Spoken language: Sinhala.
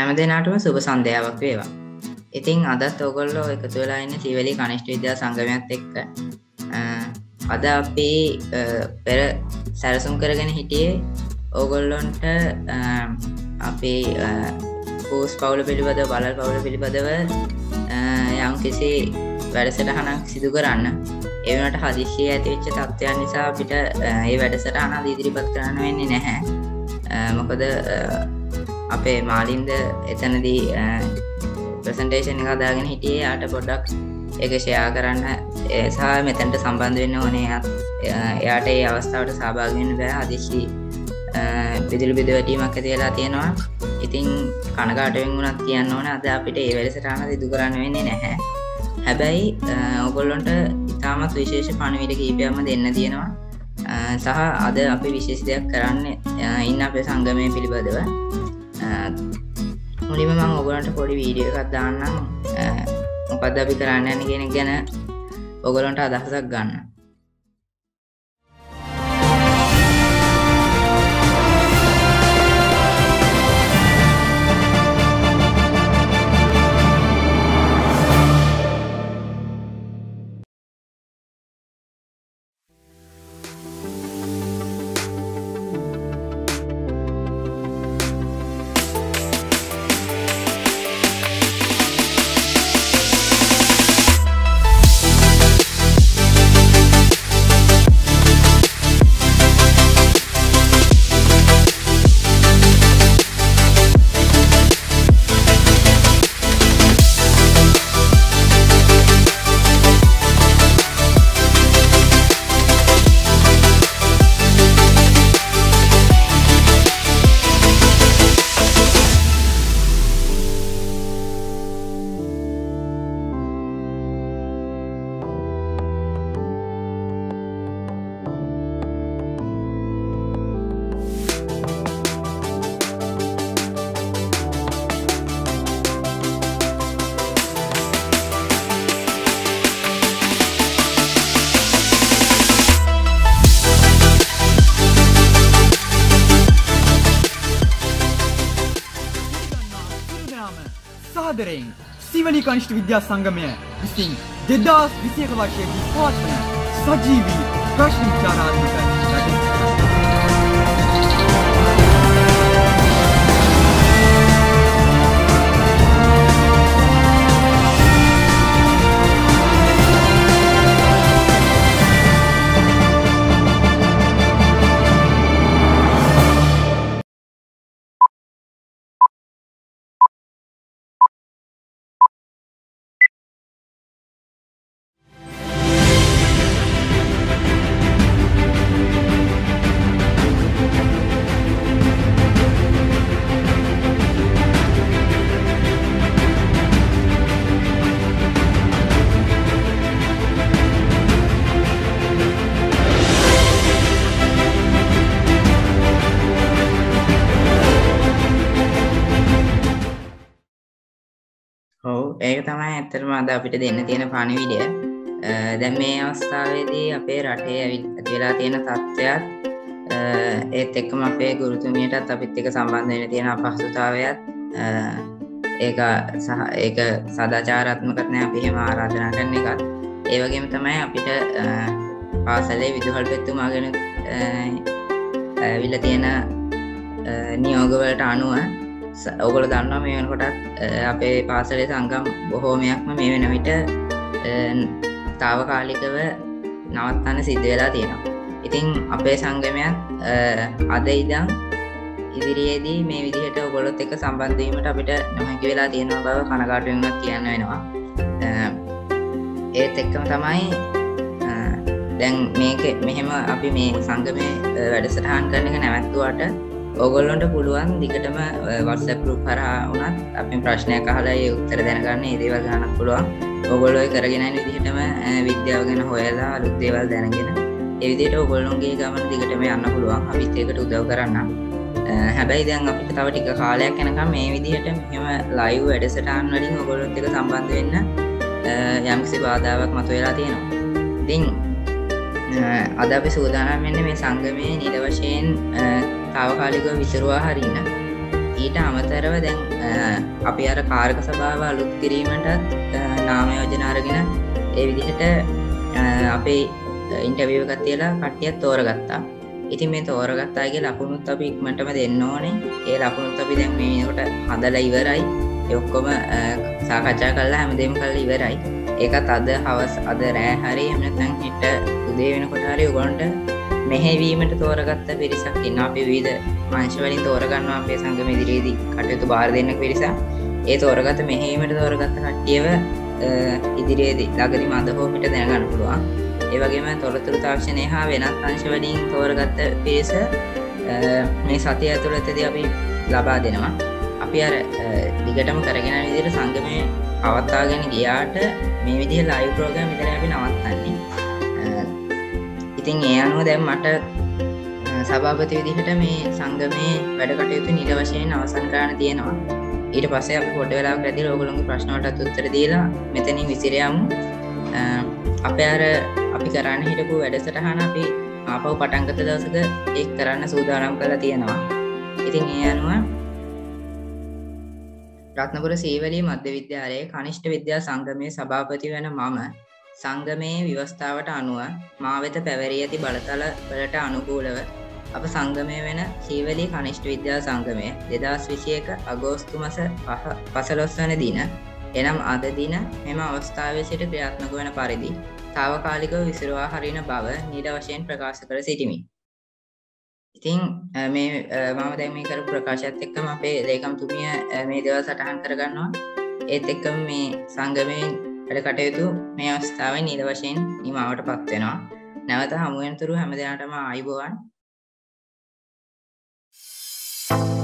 හැම දිනාටම සුබ සන්ධ්‍යාවක් වේවා. ඉතින් අදත් ඔයගොල්ලෝ එකතු වෙලා ඉන්නේ සීවැලි කනිෂ්ඨ විද්‍යා සංගමයත් එක්ක. අද අපි පෙර සැලසුම් කරගෙන හිටියේ ඕගොල්ලොන්ට අපේ පෝස් පවුල පිළිබඳව බලල් පවුල පිළිබඳව යම් කිසි වැඩසටහනක් සිදු කරන්න. ඒ වුණාට හදිස්සියේ ඇතිවෙච්ච තත්ත්වයන් නිසා අපිට මේ වැඩසටහන අද ඉදිරිපත් කරන්න වෙන්නේ නැහැ. මොකද අපේ මාලින්ද එතනදී ප්‍රසන්ටේෂන් එක හදාගෙන හිටියේ. යාට පොඩ්ඩක් ඒක ෂෙයා කරන්න සහ මෙතනට සම්බන්ධ වෙන්න ඕනේ. එයාට ඒ අවස්ථාවට සහභාගී වෙන්න බෑ. හදිස්සි විදුලි බිඳ වැටීමක් ඇති වෙලා තියෙනවා. ඉතින් කනගාටුවෙන් වුණත් කියන්න ඕනේ අද අපිට ඒ වැඩසටහන සිදු කරන්න වෙන්නේ නැහැ. හැබැයි ඔයගොල්ලන්ට ඉතාමත් විශේෂ පණිවිඩ කීපයක්ම දෙන්න තියෙනවා. සහ අද අපි විශේෂ දෙයක් කරන්න ඉන්න අපේ සංගමය පිළිබඳව. මුලින්ම මම ඔයගොල්ලන්ට පොඩි වීඩියෝ එකක් දාන්නම්. මොකද්ද අපි කරන්න යන්නේ කියන එක ගැන ඔයගොල්ලන්ට අදහසක් ගන්න. සීවැලි කනිෂ්ඨ විද්‍යා සංගමය විසින් 2021 වර්ෂයේදී පවත්වන සජීවී ප්‍රශ්න විචාරාත්මක ඒක තමයි ඇත්තටම අද අපිට දෙන්න තියෙන පණිවිඩය. දැන් මේ අවස්ථාවේදී අපේ රටේ ඇති වෙලා තියෙන තත්ත්වයක් ඒත් එක්කම අපේ ගුරුතුමියටත් අපිත් එක්ක සම්බන්ධ වෙන්න තියෙන අපහසුතාවයත් ඒක සදාචාරාත්මකත් නෑ. අපි එහෙම ආරාධනා කරන එකත් ඒ වගේම තමයි අපිට පාසලේ විදුහල් පෙතුමාගෙන ඇවිල්ලා තියෙන නියෝගවලට අනුව ඔගොල්ලෝ දන්නවා මේ වෙනකොටත් අපේ පාසලේ සංගම් බොහෝමයක්ම මේ වෙන විට తాවකාලිකව නවත්තන්න සිද්ධ වෙලා තියෙනවා. ඉතින් අපේ සංගමයත් අද ඉඳන් ඉදිරියේදී මේ විදිහට ඔයගොල්ලොත් එක්ක සම්බන්ධ වීමට අපිට නොහැකි වෙලා තියෙනවා බව කනගාටුවෙන් කියන්න වෙනවා. ඒත් එක්කම තමයි දැන් මේක මෙහෙම අපි මේ සංගමේ වැඩසටහන් කරන එක නැවැත්තුවාට ඔයගොල්ලන්ට පුළුවන් දිගටම WhatsApp group කරා වුණත් අපි ප්‍රශ්නයක් අහලා ඒ උත්තර දැනගන්න ඒ දේවල් ගන්නත් පුළුවන්. ඔයගොල්ලෝ ඒ කරගෙන යන විදිහටම විද්‍යාව ගැන හොයලා අලුත් දේවල් දැනගෙන ඒ විදිහට ඔයගොල්ලෝගේ ගමන දිගටම යන්න පුළුවන්. අපිත් ඒකට උදව් කරන්න. හැබැයි දැන් අපිට තව ටික කාලයක් යනකම් මේ විදිහට මෙහෙම live වැඩසටහන් වලින් ඔයගොල්ලොත් එක්ක සම්බන්ධ වෙන්න යම්කිසි බාධාවක් මතුවලා තියෙනවා. ඉතින් අද අපි සූදානම් වෙන්නේ මේ සංගමයේ නිල වශයෙන් తాවකාලිකව විසිරුවා හරින්න. ඊට අමතරව දැන් අපි අර කාරක සභාව අලුත් කිරීමටත් නාම යෝජනා අරගෙන ඒ විදිහට අපේ ඉන්ටර්විව් එකක් තියලා කට්ටියක් තෝරගත්තා. ඉතින් මේ තෝරගත්තා කියලා ලකුණුත් අපි ඉක්මනටම දෙන්න ඕනේ. ඒ ලකුණුත් අපි දැන් මේ වෙනකොට හදලා ඉවරයි. ඒ ඔක්කොම සාකච්ඡා කරලා හැමදේම කරලා ඉවරයි. ඒකත් අද හවස අද රෑ හරි එහෙම නැත්නම් හෙට උදේ වෙනකොට හරි ඔයගොල්ලන්ට මෙහෙවීමට තෝරගත්ත පිරිසක් ඉන්නවා. අපි විවිධ අංශ වලින් තෝරගන්නවා අපේ සංගම ඉදිරියේදී කටයුතු බාර දෙන්න පිරිසක්. ඒ තෝරගත්ත මෙහෙවීමට තෝරගත්ත කට්ටියව ඉදිරියේදී ළඟදීම අද හෝ හෙට දැනගන්න පුළුවන්. ඒ වගේම තොරතුරු තාක්ෂණය හා වෙනත් අංශ වලින් තෝරගත්ත පිරිස මේ සතිය ඇතුළතදී අපි ලබා දෙනවා. අපි අර දිගටම කරගෙන යන විදිහට සංගමයේ පවත්වාගෙන ගියාට මේ විදිහේ ලයිව් ප්‍රෝග්‍රෑම් විතරයි අපි නවත්තන්නේ. ඉතින් ඒ අනුව දැන් මට සභාපති විදිහට මේ සංගමයේ වැඩ කටයුතු නිල වශයෙන් අවසන් කරන්න තියෙනවා. ඊට පස්සේ අපි පොඩි වෙලාවක් ඇදලා ඕගොල්ලෝගේ ප්‍රශ්න වලට උත්තර දීලා මෙතනින් විසිර යමු. අපේ අර අපි කරන්න හිටපු වැඩසටහන අපි ආපහු පටන් ගත්ත දවසක ඒක කරන්න සූදානම් කරලා තියෙනවා. ඉතින් ඒ අනුව රත්නපුර සීවලී මධ්‍ය විද්‍යාලයේ කනිෂ්ඨ විද්‍යා සංගමයේ සභාපති වන මම සංගමයේ ව්‍යවස්ථාවට අනුව මා වෙත පැවරී ඇති බලතල වලට අනුකූලව අප සංගමය වෙන සීවලී කනිෂ්ඨ විද්‍යා සංගමය 2021 අගෝස්තු මාස 15 වන දින එනම් අද දින මෙම අවස්ථාවේ සිට ක්‍රියාත්මක වන පරිදි తాවකාලිකව විසිරුවා හරින බව නිල වශයෙන් ප්‍රකාශ කර සිටිමි. ඉතින් මේ මම දැන් මේ කරපු ප්‍රකාශයත් එක්කම අපේ ලේකම්තුමිය මේ දේවල් සටහන් කරගන්නවා. ඒත් එක්කම මේ සංගමයේ වැඩ කටයුතු මේ අවස්ථාවේ නිල වශයෙන් නිමාවටපත් වෙනවා. නැවත හමු වෙනතුරු හැම දිනකටම ආයුබෝවන්.